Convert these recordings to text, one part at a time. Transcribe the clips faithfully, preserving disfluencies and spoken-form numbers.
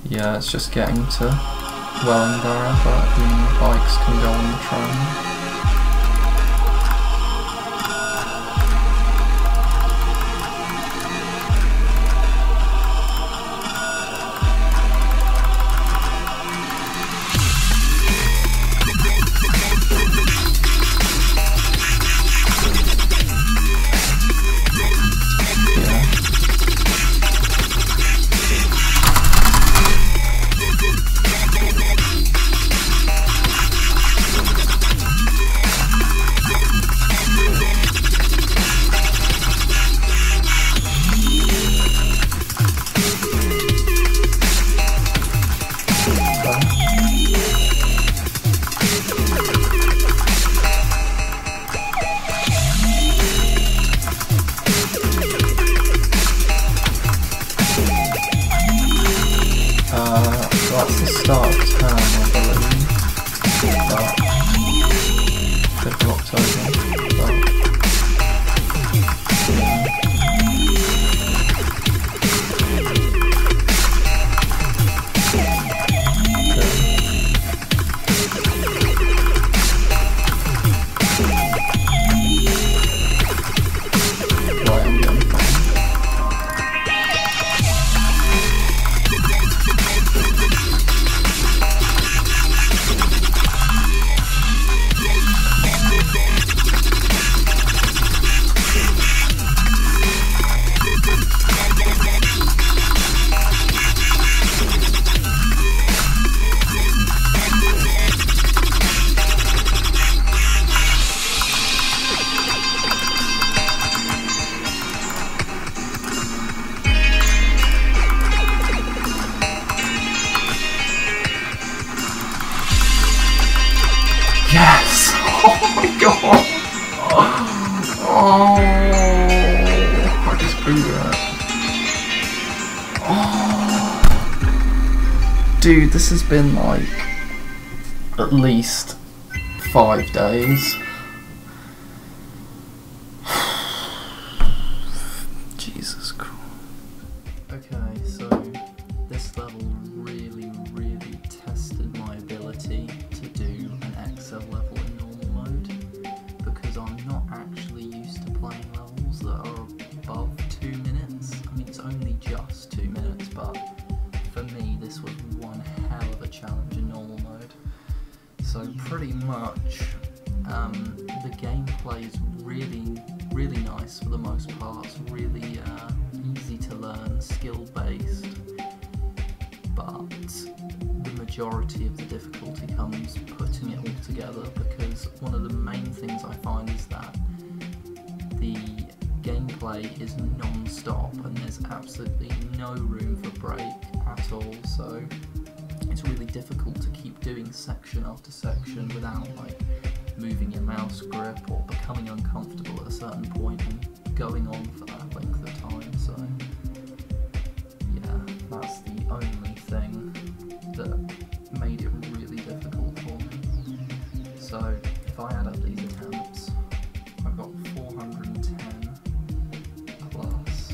Yeah, it's just getting to Wellingborough, but the bikes can go on the train. That's the start of term, I believe. But fifth of October. But, right, I'm getting fine. Yes! Oh my god! Oh, I just beat it. Oh. Dude, this has been like at least five days. Jesus Christ. Okay, so this level really, really tested my ability to do an X L level in normal mode, because I'm not actually used to playing levels that are above two minutes. I mean, it's only just two minutes, but for me this was one hell of a challenge in normal mode. So pretty much um, the gameplay is really, really nice for the most part. It's really uh, easy to learn, skill based, but the majority of the difficulty comes putting it all together, because one of the main things I find is that the gameplay is non-stop and there's absolutely no room for break at all, so it's really difficult to keep doing section after section without like moving your mouse grip or becoming uncomfortable at a certain point and going on for that length of time. So yeah, that's the only thing that made it really difficult for me. So if I add up these attempts, I've got four hundred ten plus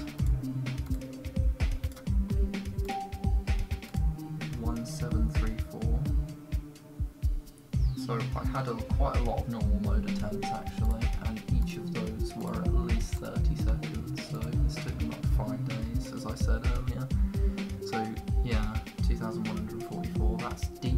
one seven three four. So I had a, quite a lot of normal mode attempts actually, and each of those were at least thirty seconds, so this took me like five days, as I said earlier. So yeah, two thousand one hundred forty-four, that's decent.